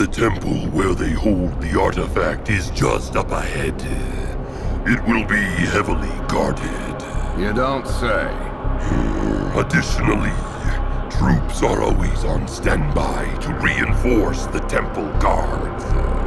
The temple where they hold the artifact is just up ahead. It will be heavily guarded. You don't say. Additionally, troops are always on standby to reinforce the temple guards.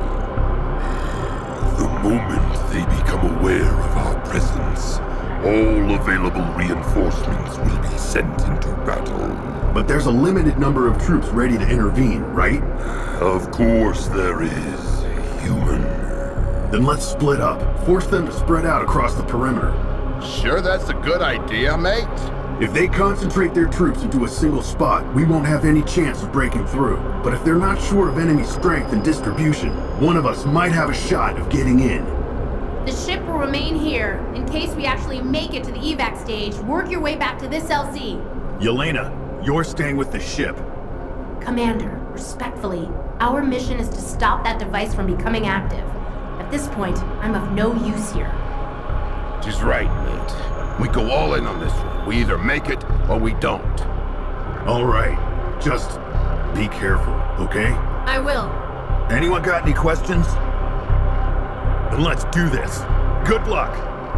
The moment they become aware of our presence, all available reinforcements will be sent into battle. But there's a limited number of troops ready to intervene, right? Of course there is, human. Then let's split up. Force them to spread out across the perimeter. Sure that's a good idea, mate? If they concentrate their troops into a single spot, we won't have any chance of breaking through. But if they're not sure of enemy strength and distribution, one of us might have a shot of getting in. The ship will remain here in case we actually make it to the evac stage. Work your way back to this LC. Yelena, you're staying with the ship. Commander, respectfully, our mission is to stop that device from becoming active. At this point, I'm of no use here. She's right, mate. We go all in on this one. We either make it or we don't. All right. Just be careful, okay? I will. Anyone got any questions? Then let's do this. Good luck.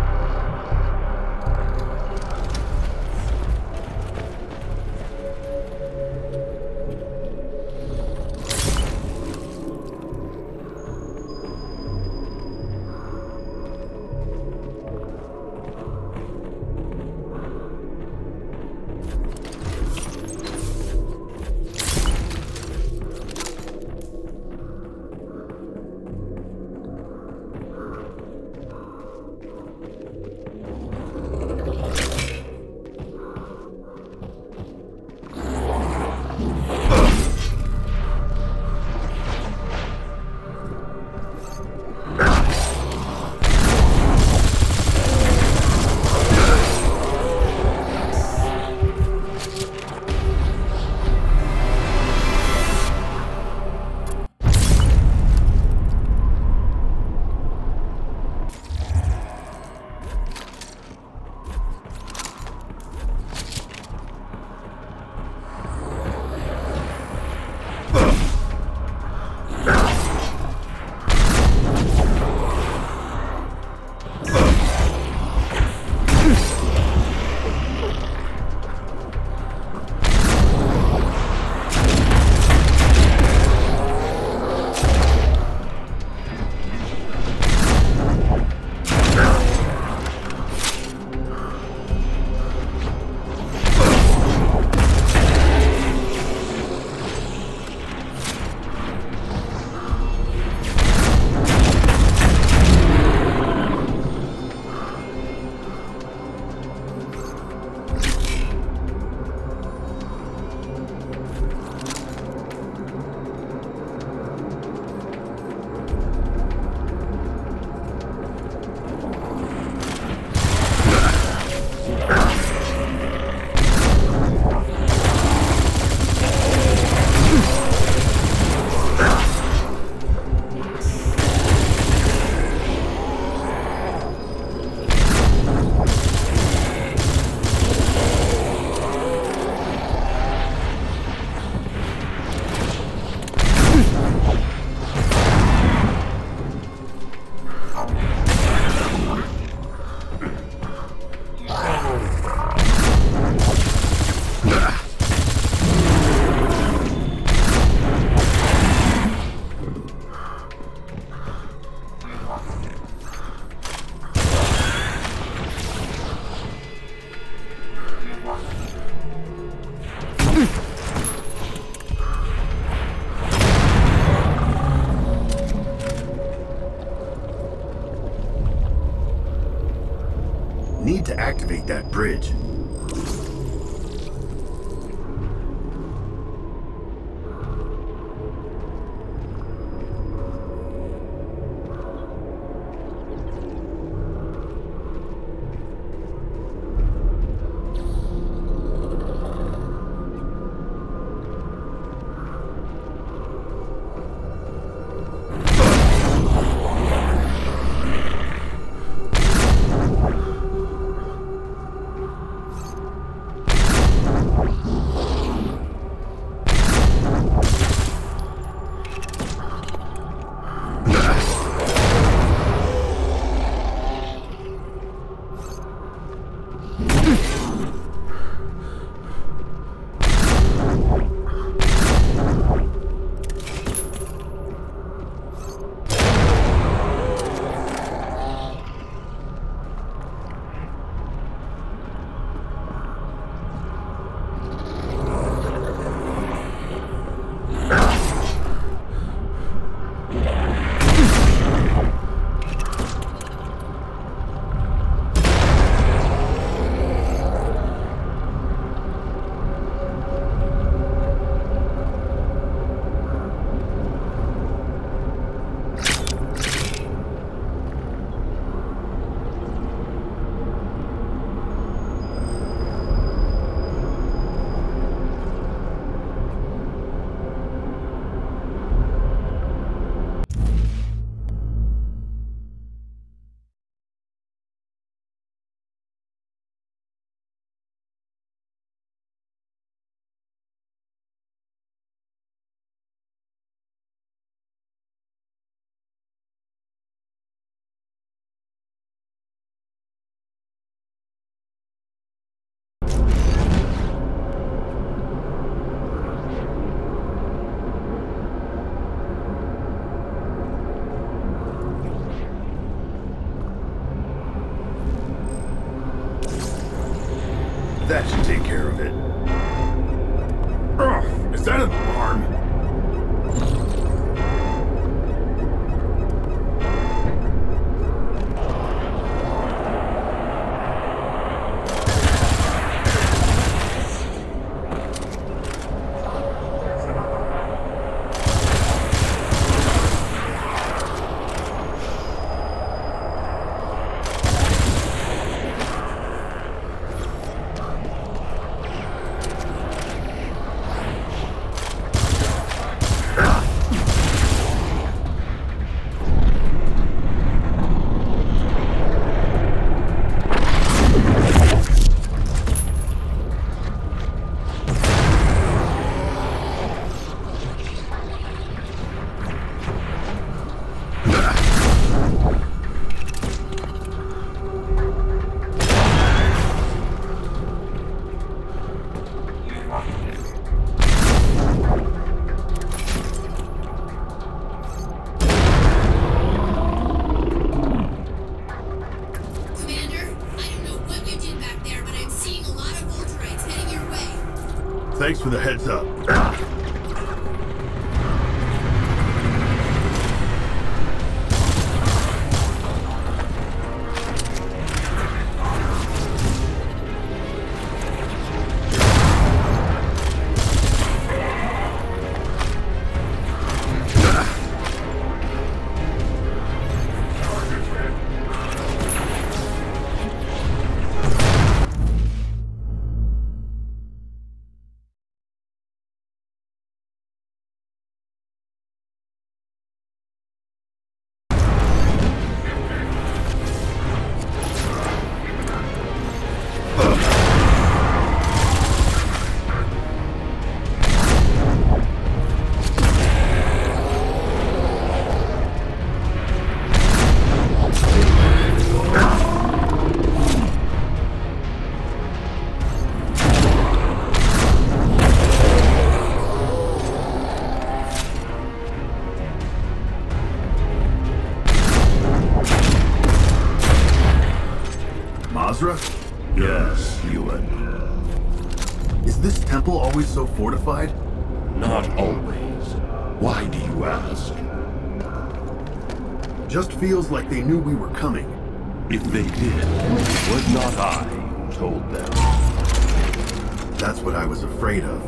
Need to activate that bridge. That should take care of it. Oh, is that an alarm? Thanks for the heads up. Mazrah? Yes, Ewan. Is this temple always so fortified? Not always. Why do you ask? Just feels like they knew we were coming. If they did, it was not I who told them. That's what I was afraid of.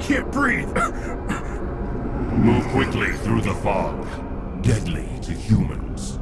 can't breathe! Move quickly through the fog. Deadly to humans.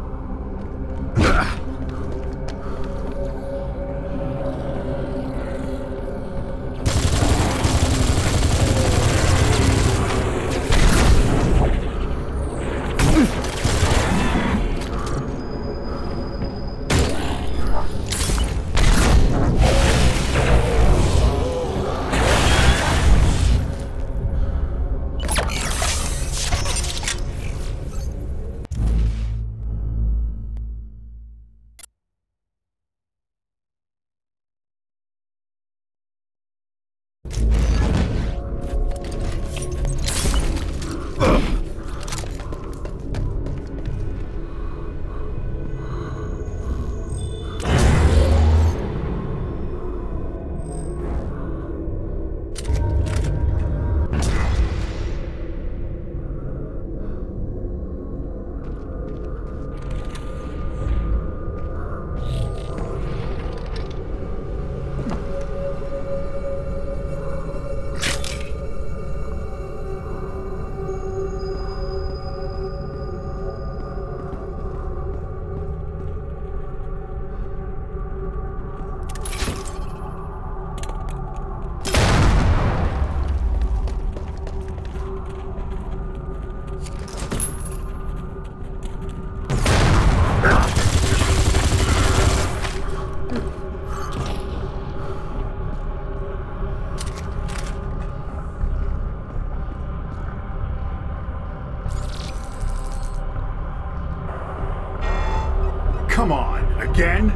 Come on, again?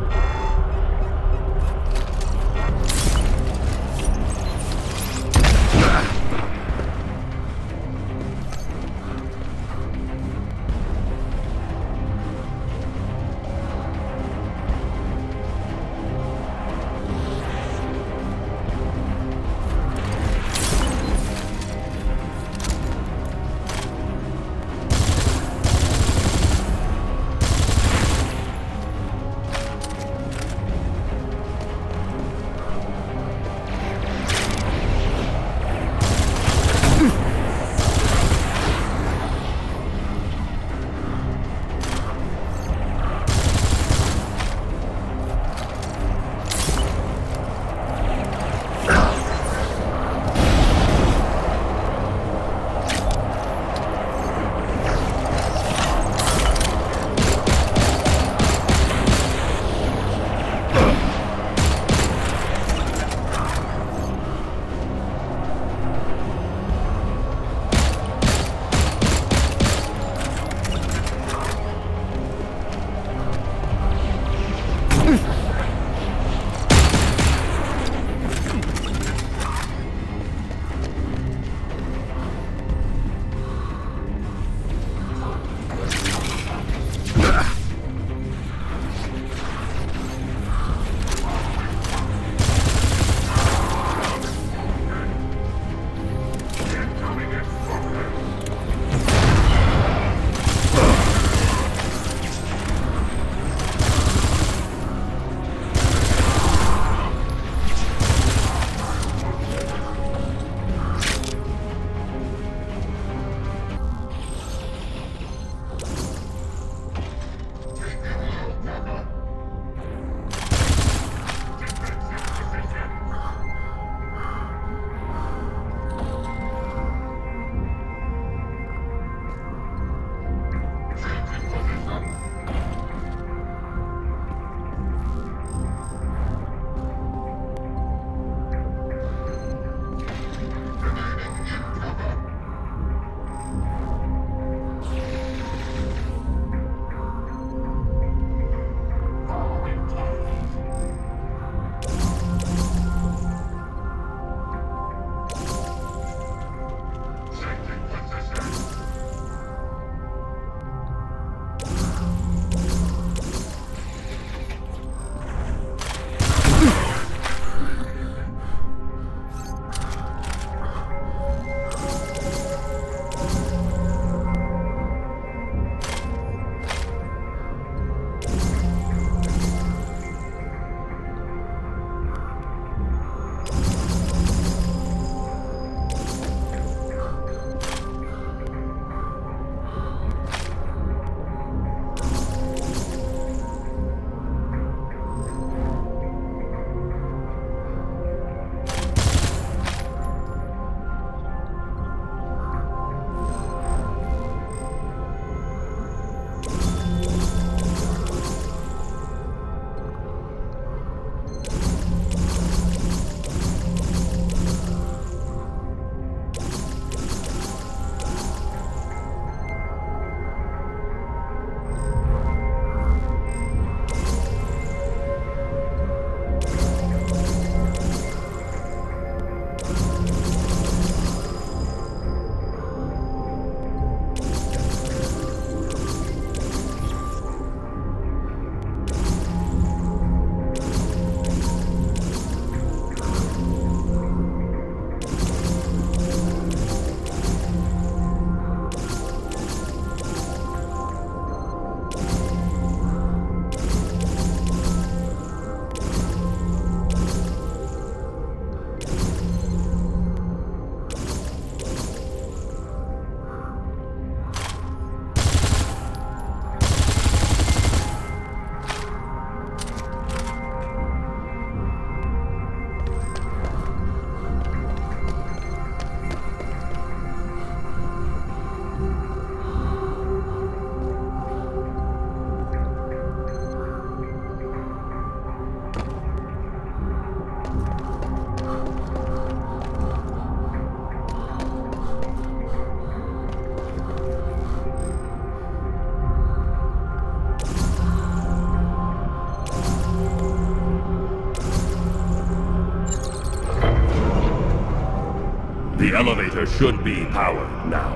The elevator should be powered now.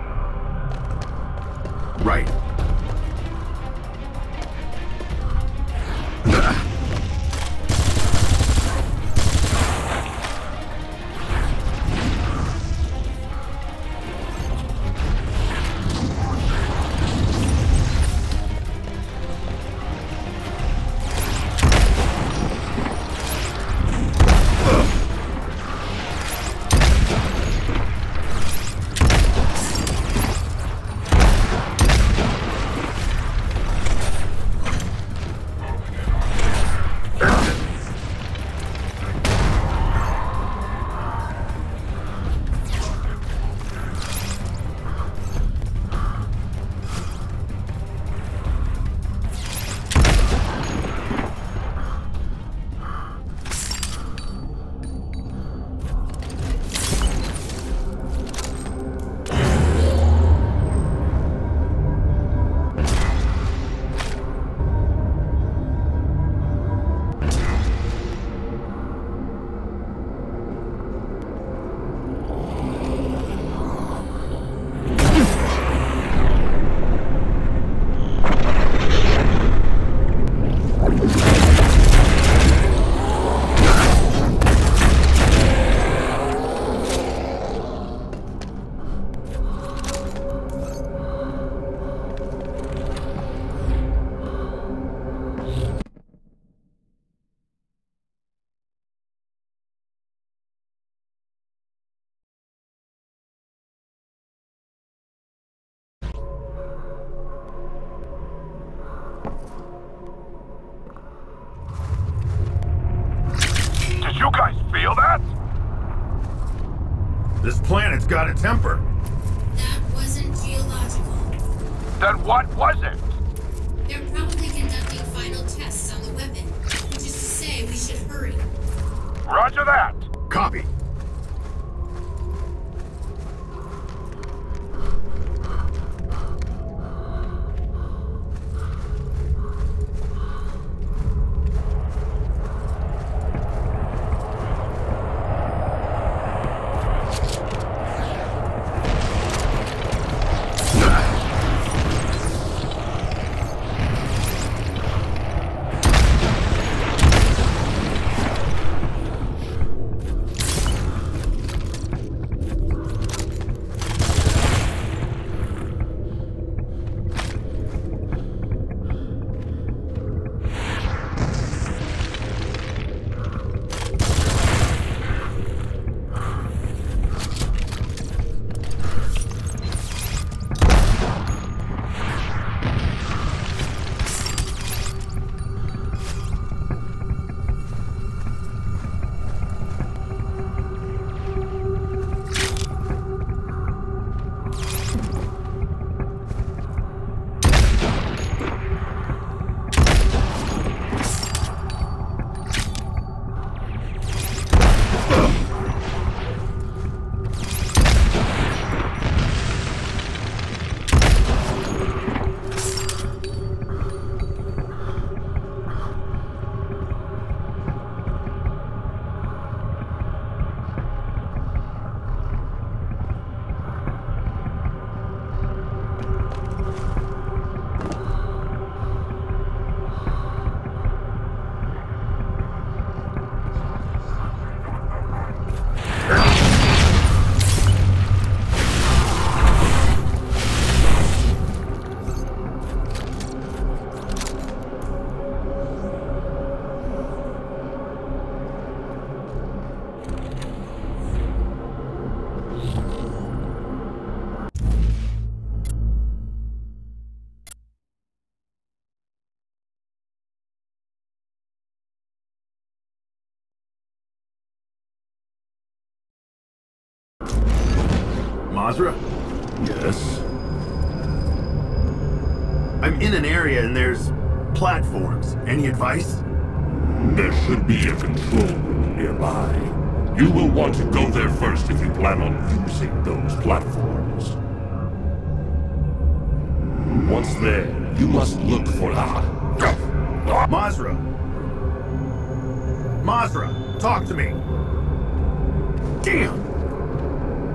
Right. Did you guys feel that? This planet's got a temper. That wasn't geological. Then what was it? They're probably conducting final tests on the weapon, which is to say we should hurry. Roger that. Copy. Mazrah? Yes? I'm in an area and there's platforms. Any advice? There should be a control room nearby. You will want to go there first if you plan on using those platforms. Once there, you must look for Mazrah! Mazrah, talk to me! Damn!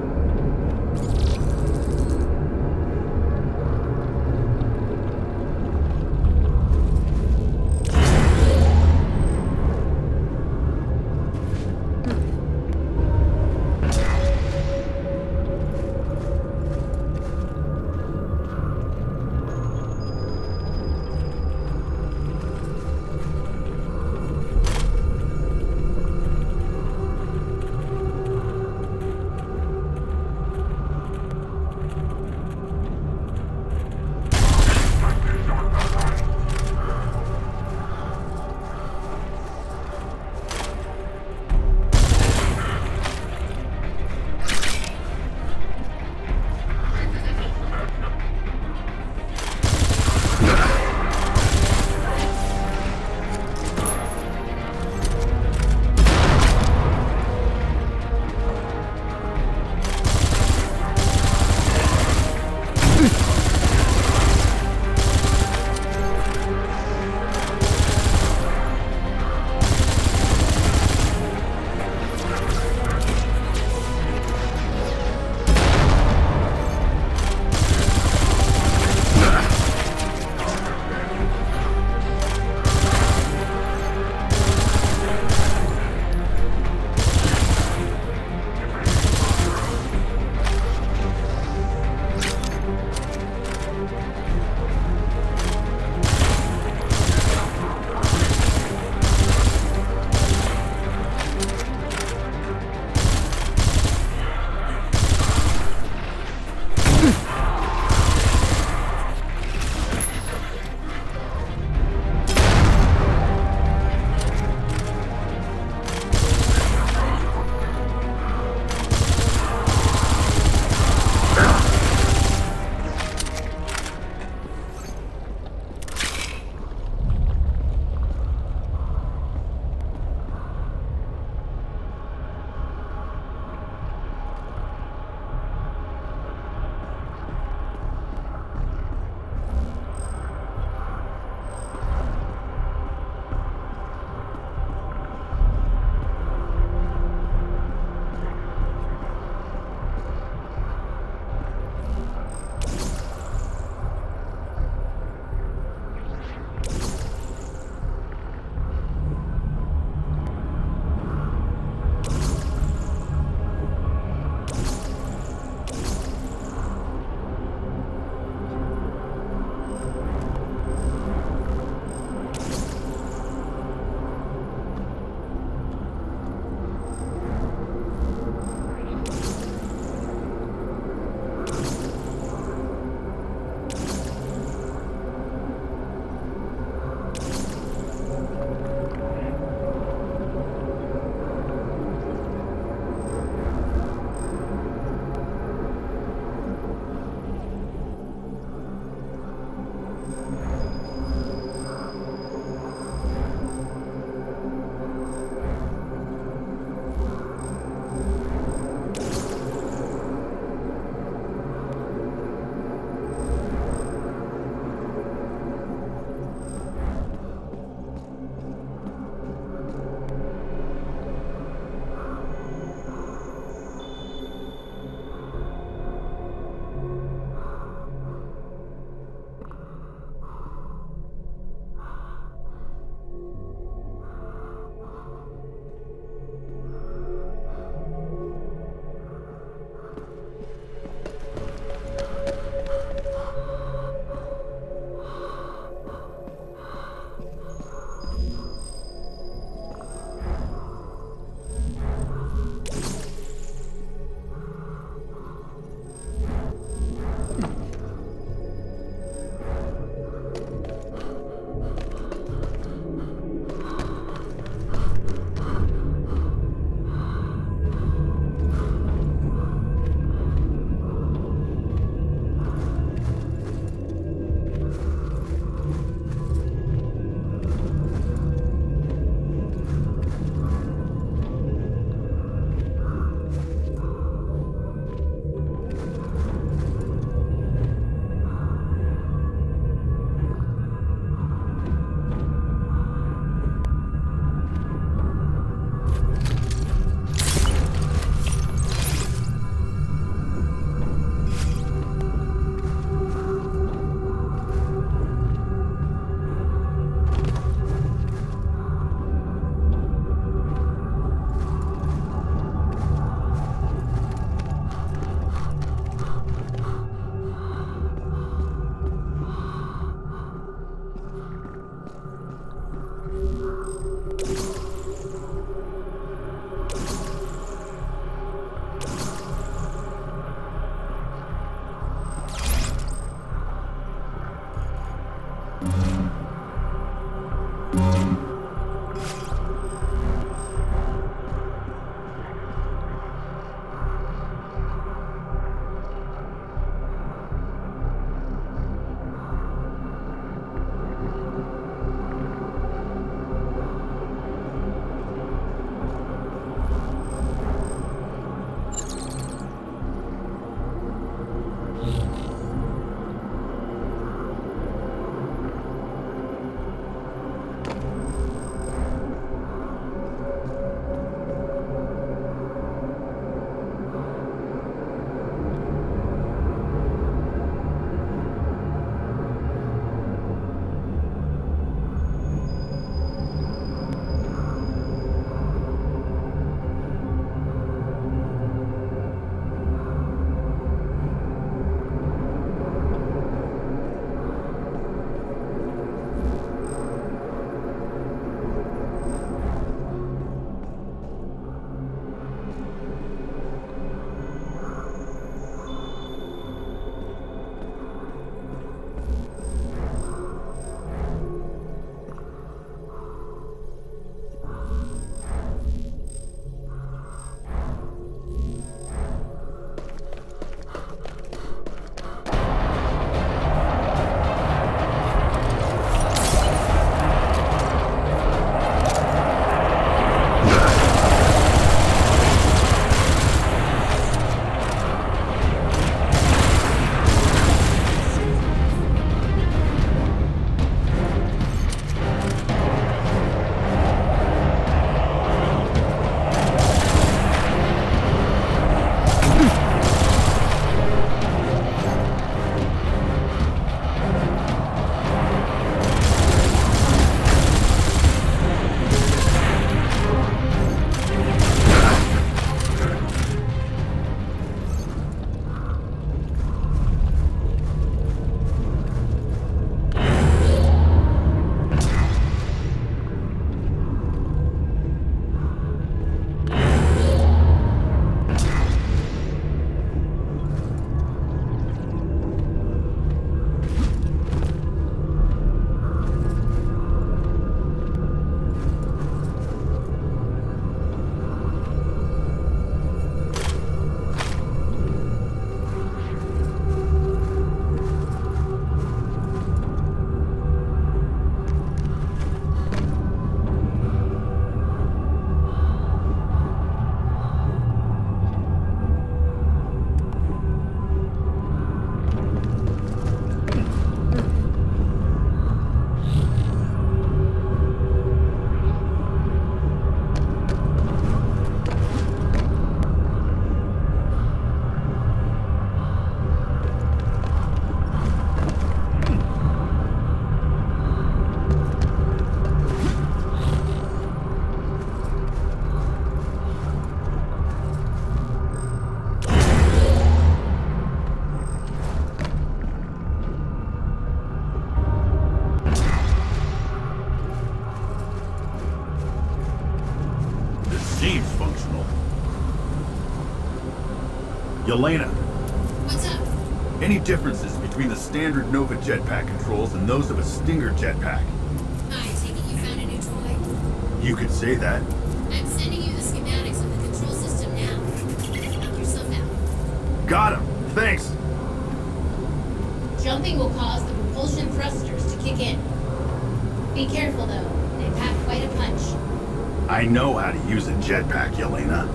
Yelena, What's up? any differences between the standard Nova jetpack controls and those of a Stinger jetpack? I take it you found a new toy? You could say that. I'm sending you the schematics of the control system now. Knock yourself out. Got him. Thanks. Jumping will cause the propulsion thrusters to kick in. Be careful though, they pack quite a punch. I know how to use a jetpack, Yelena.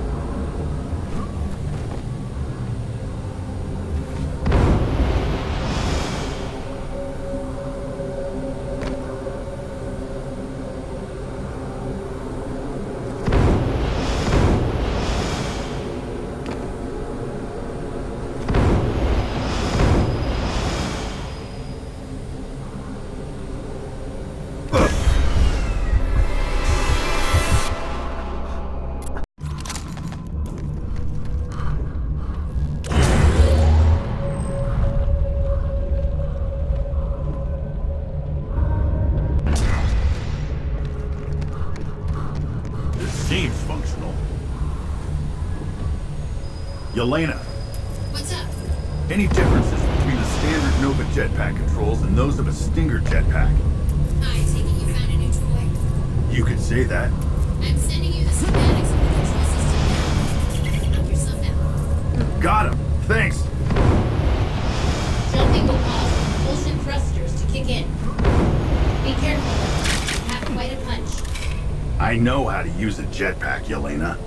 Seems functional. Yelena, What's up? any differences between the standard Nova jetpack controls and those of a Stinger jetpack? I take it you found a new toy? You could say that. I'm sending you the schematics of the control system now. Knock yourself out. Got him. Thanks. Jumping will cause the propulsion thrusters to kick in. Be careful though, they pack quite a punch. I know how to use a jetpack, Yelena.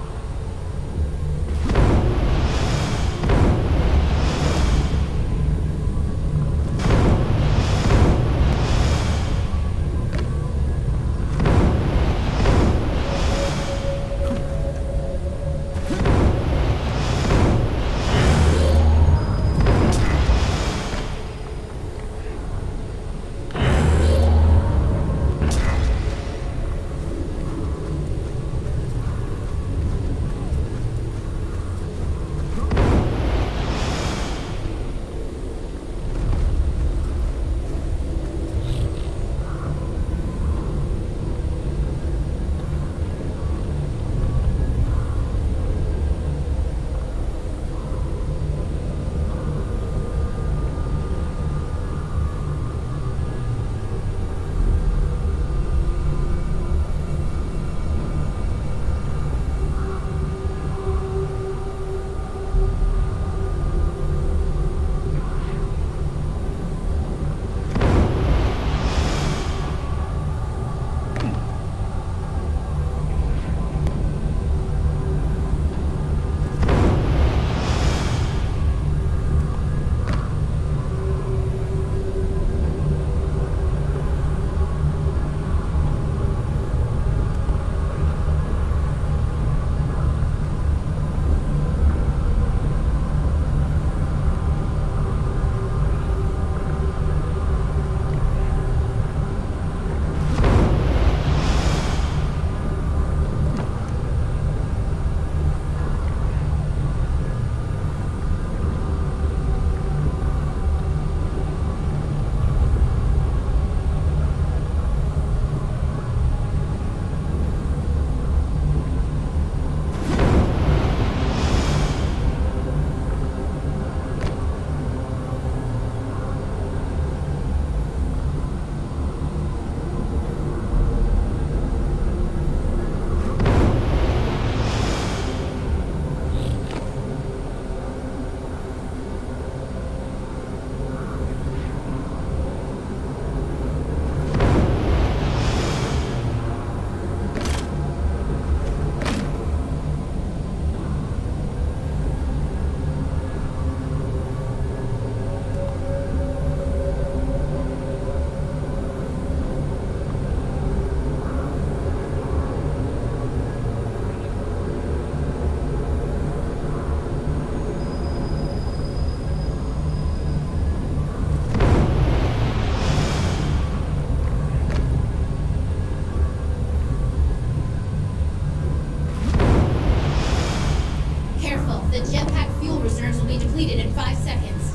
completed in 5 seconds.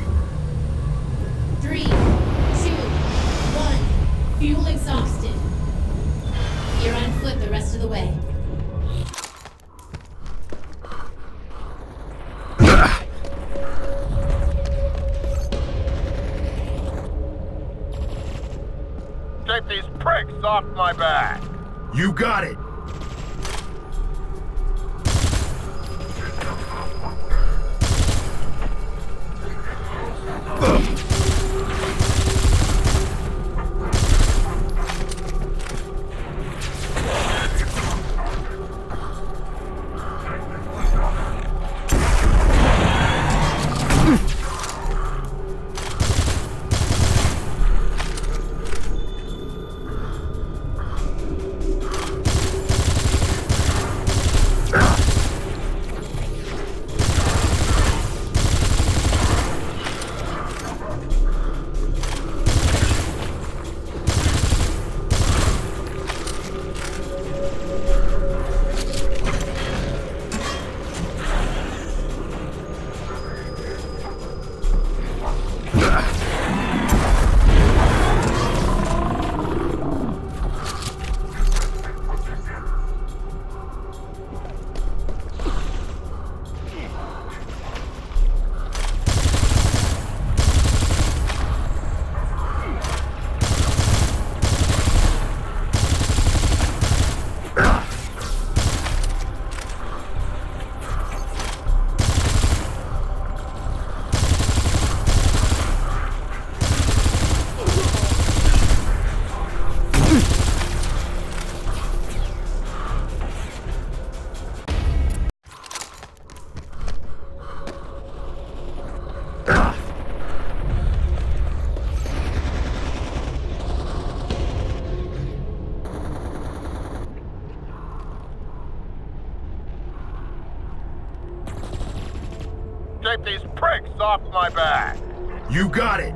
3, 2, 1. Fuel exhausted. You're on foot the rest of the way. off my back. You got it! Keep these pricks off my back. You got it!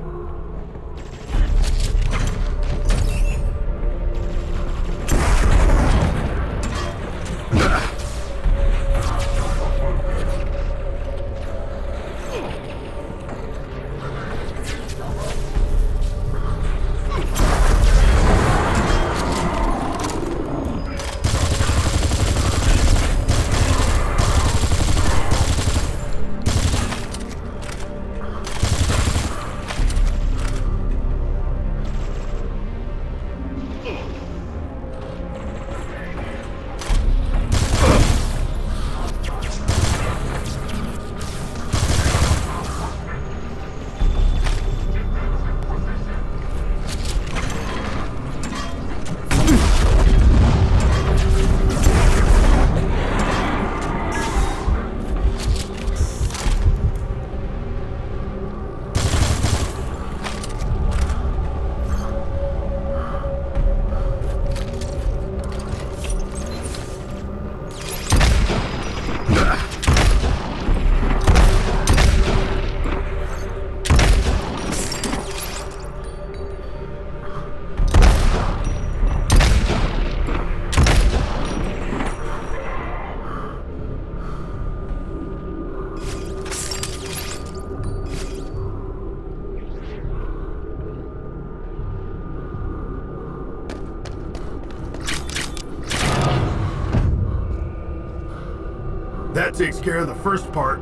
That takes care of the first part.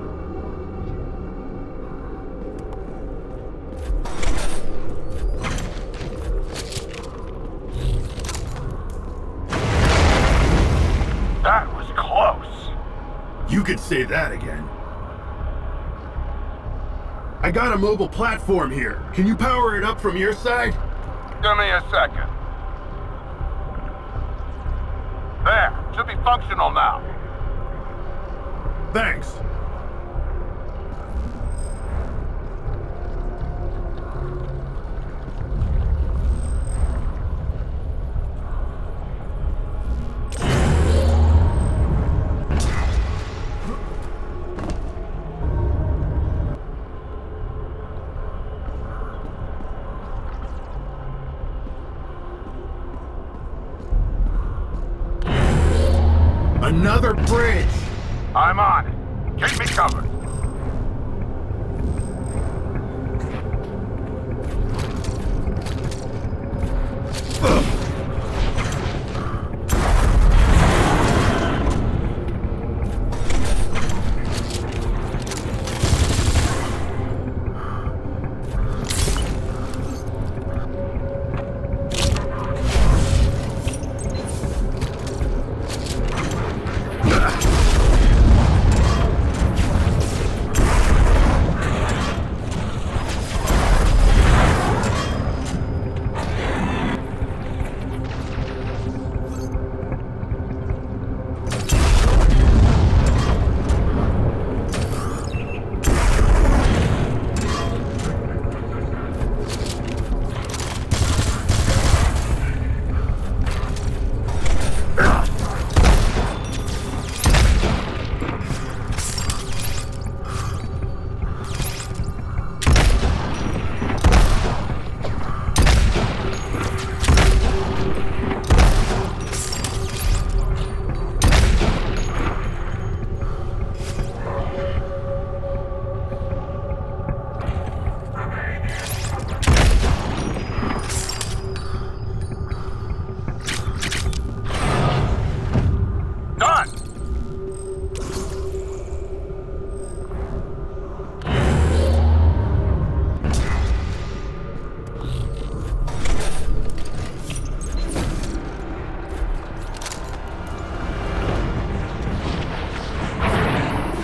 That was close. You could say that again. I got a mobile platform here. Can you power it up from your side? Give me a second. There, should be functional now. Thanks. Another bridge! I'm on it. Keep me covered.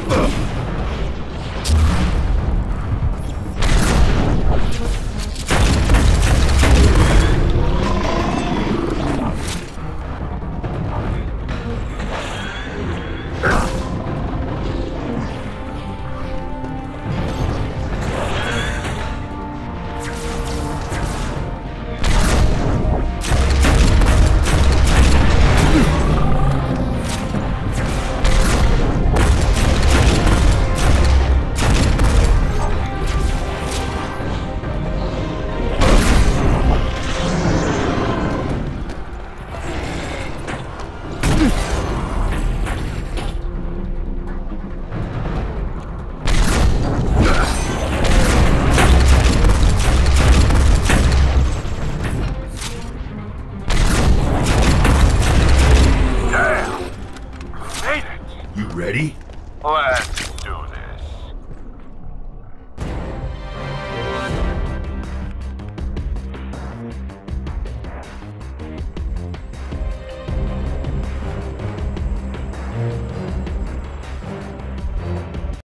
You ready? Let's do this.